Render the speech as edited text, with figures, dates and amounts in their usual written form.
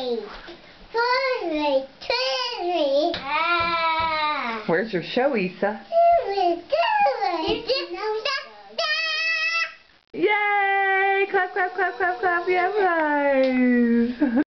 Where's your show, Isa? Yay! Clap, clap, clap, clap, clap. Yeah, guys.